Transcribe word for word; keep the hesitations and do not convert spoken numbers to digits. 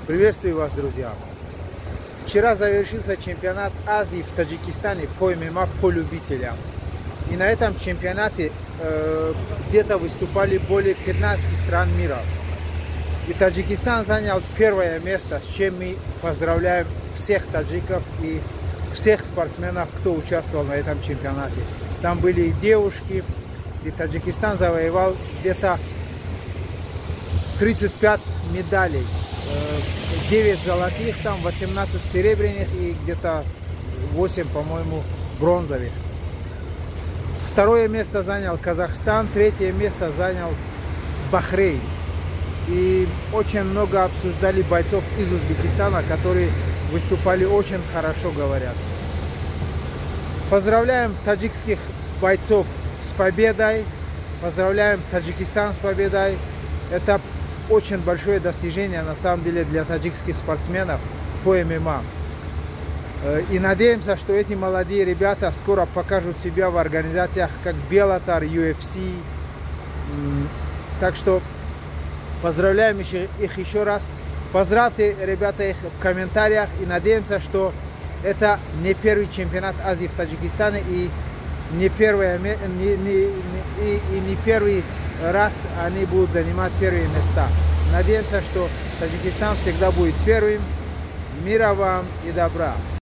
Приветствую вас, друзья! Вчера завершился чемпионат Азии в Таджикистане по эм эм а по любителям. И на этом чемпионате э, где-то выступали более пятнадцати стран мира. И Таджикистан занял первое место, с чем мы поздравляем всех таджиков и всех спортсменов, кто участвовал на этом чемпионате. Там были и девушки, и Таджикистан завоевал где-то тридцать пять медалей. девять золотых, там восемнадцать серебряных и где-то восемь, по-моему, бронзовых. Второе место занял Казахстан, третье место занял Бахрейн. И очень много обсуждали бойцов из Узбекистана, которые выступали очень хорошо, говорят. Поздравляем таджикских бойцов с победой, поздравляем Таджикистан с победой. Это очень большое достижение на самом деле для таджикских спортсменов по эм эм а. И надеемся, что эти молодые ребята скоро покажут себя в организациях как Беллатор, ю эф си. Так что поздравляем их еще раз. Поздравьте, ребята, их в комментариях. И надеемся, что это не первый чемпионат Азии в Таджикистане и не, первое, не, не, не, и, и не первый раз они будут занимать первые места. Надеемся, что Таджикистан всегда будет первым. Мира вам и добра!